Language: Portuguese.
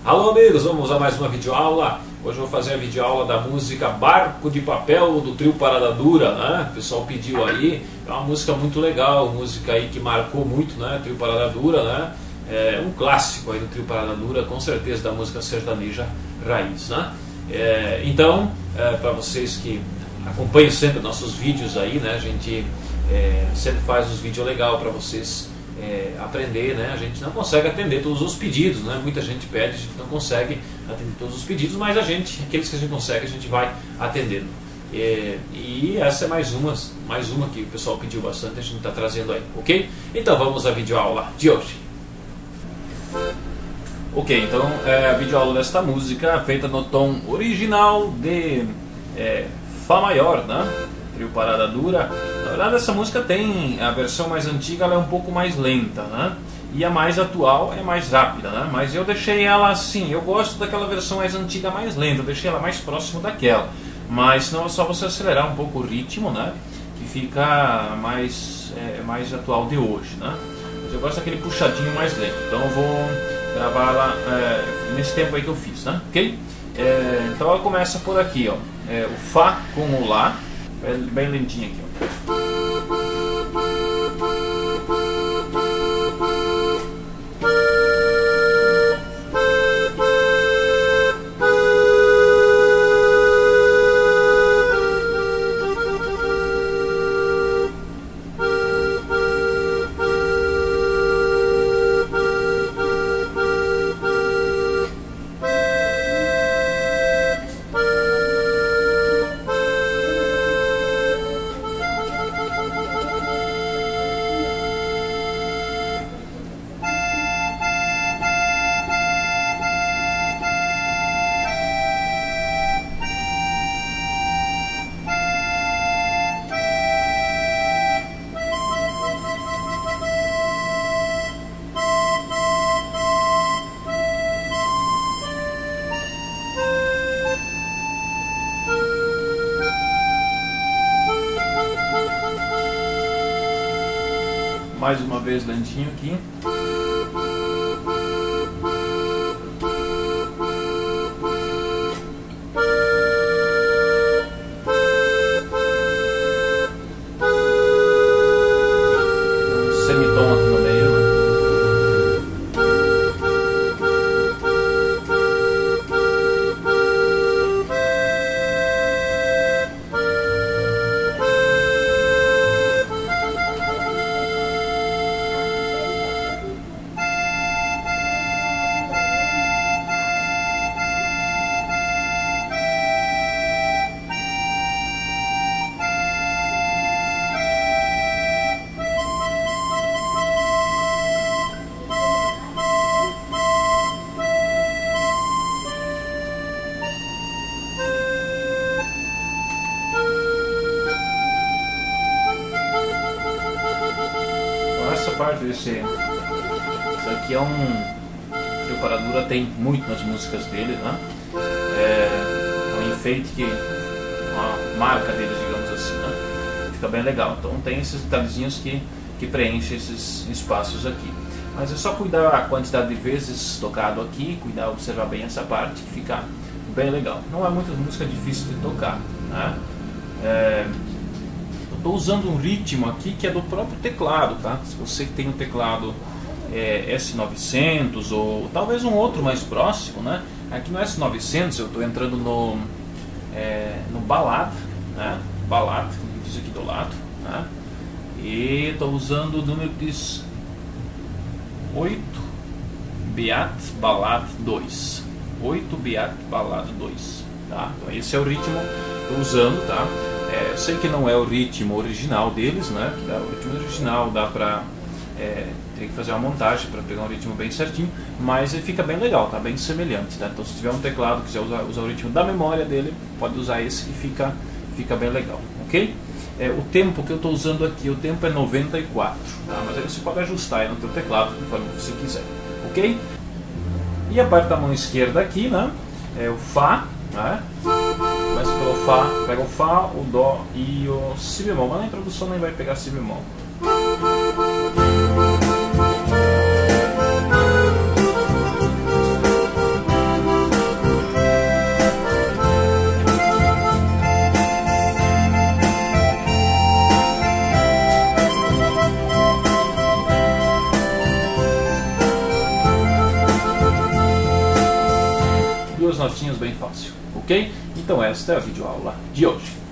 Alô amigos, vamos a mais uma videoaula. Hoje eu vou fazer a videoaula da música Barco de Papel do trio Parada Dura, né? O pessoal pediu aí, é uma música muito legal, música aí que marcou muito, né? Trio Parada Dura, né? É um clássico aí do trio Parada Dura, com certeza da música sertaneja raiz, né? Então, para vocês que acompanham sempre nossos vídeos aí, né? A gente sempre faz os vídeos legais para vocês aprender, né? A gente não consegue atender todos os pedidos, né? Muita gente pede, a gente não consegue atender todos os pedidos, mas aqueles que a gente consegue, a gente vai atendendo. E essa é mais uma que o pessoal pediu bastante, a gente está trazendo aí, ok? Então vamos à videoaula de hoje. Ok, então a videoaula desta música feita no tom original de Fá maior, né? Trio Parada Dura. Na verdade essa música tem a versão mais antiga, ela é um pouco mais lenta, né? E a mais atual é mais rápida, né? Mas eu deixei ela assim, eu gosto daquela versão mais antiga, mais lenta, eu deixei ela mais próximo daquela. Mas senão é só você acelerar um pouco o ritmo, né? Que fica mais atual de hoje, né? Mas eu gosto daquele puxadinho mais lento, então eu vou gravar ela nesse tempo aí que eu fiz, né? Ok? Então ela começa por aqui, ó. O Fá com o Lá. Bem lentinho aqui, ó. Mais uma vez lentinho aqui. Semitom aqui no meio, né? Essa parte isso aqui é Trio Parada Dura tem muito nas músicas dele, né? É um enfeite uma marca deles, digamos assim, né? Fica bem legal. Então tem esses detalhezinhos que preenchem esses espaços aqui. Mas é só cuidar a quantidade de vezes tocado aqui, observar bem essa parte que fica bem legal. Não é muita música difícil de tocar, né? Estou usando um ritmo aqui que é do próprio teclado, tá? Se você tem um teclado S900 ou talvez um outro mais próximo, né? Aqui no S900 eu estou entrando no Ballad, né? Ballad, como diz aqui do lado, né? E estou usando o número de 8 Beat Ballad 2, 8 Beat Ballad 2, tá? Então esse é o ritmo que estou usando, tá? Eu sei que não é o ritmo original deles, né? O ritmo original dá pra ter que fazer uma montagem para pegar um ritmo bem certinho, mas ele fica bem legal, tá? Bem semelhante, tá? Então se tiver um teclado que quiser usar o ritmo da memória dele, pode usar esse que fica bem legal, ok? O tempo que eu estou usando aqui, o tempo é 94, tá? Mas aí você pode ajustar aí no teu teclado conforme você quiser, ok? E a parte da mão esquerda aqui, né? É o Fá, né? Começa pelo Fá, pega o Fá, o Dó e o Si bemol, mas na introdução nem vai pegar Si bemol. notinhas bem fácil, ok? Então esta é a videoaula de hoje.